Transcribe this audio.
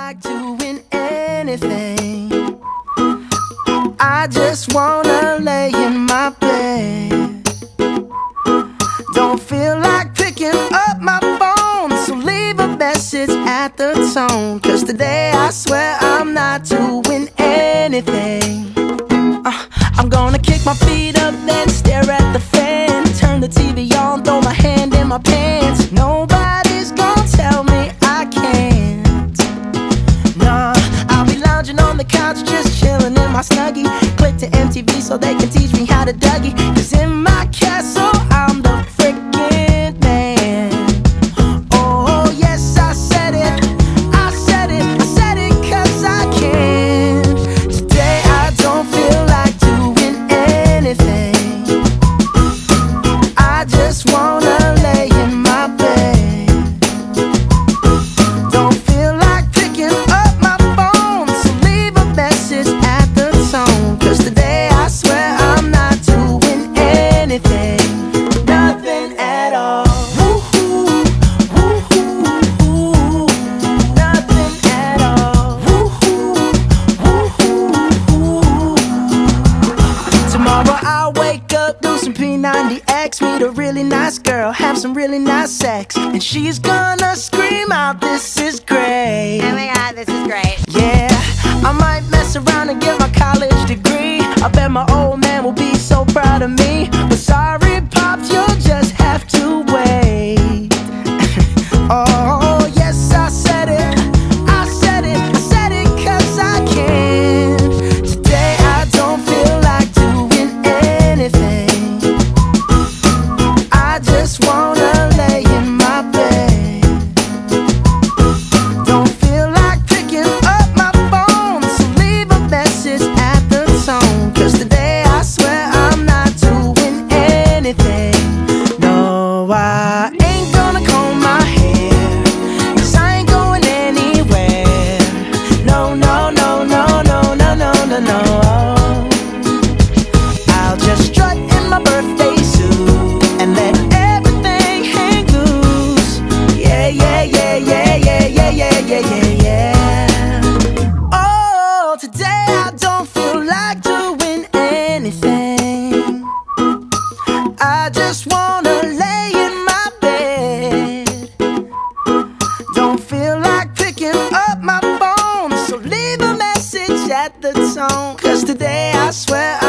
like doing anything. I just wanna lay in my bed. Don't feel like picking up my phone, so leave a message at the tone. 'Cause today I swear I'm not doing anything. I'm gonna kick my feet up, then stare at the fan. Turn the TV on, throw my hand in my pants. Nobody's gonna tell me I can't. Nah, I'll be lounging on the couch, just chilling in my Snuggie. Click to MTV so they can teach me how to Dougie. 'Cause in my castle, I'm the freaking man. Oh yes, I said it, I said it, I said it 'cause I can. Today I don't feel like doing anything. I just wanna lay in my bed. Don't feel like picking up my phone, so leave a message at the tone. 'Cause today I swear I'm not doing anything. Nothing at all. Woo-hoo, woo-hoo, nothing at all. Woo-hoo, woo-hoo. Tomorrow I'll wake up, do some P90X, meet a really nice girl, have some really nice sex, and she's gonna scream out, "This is great." Oh my god, this is great. Yeah, I might mess around and get my college degree. I bet my old man will be so proud of me. But sorry, Pops, you'll just have to wait. Oh, yes, I said it, I said it, I said it 'cause I can. Today I don't feel like doing anything. I just wanna lay in my bed. Don't feel like picking up my phone, so leave a message at the tone. 'Cause today I swear I'm not doing anything. No, I ain't gonna comb my hair, 'cause I ain't going anywhere. No, no, no, no, no, no, no, no, no. I'll just strut in my birthday suit and let everything hang loose. Yeah, yeah, yeah, yeah, yeah, yeah, yeah, yeah, yeah, yeah. Oh, today I don't feel like doing anything. I just wanna lay in my bed. Don't feel like picking up my phone, so leave a message at the tone. 'Cause today I swear